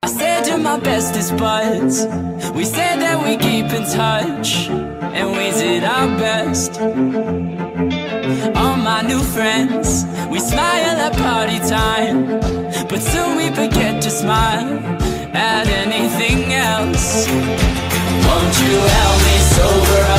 I said you're my bestest buds. We said that we keep in touch, and we did our best. All my new friends, we smile at party time, but soon we forget to smile at anything else. Won't you help me sober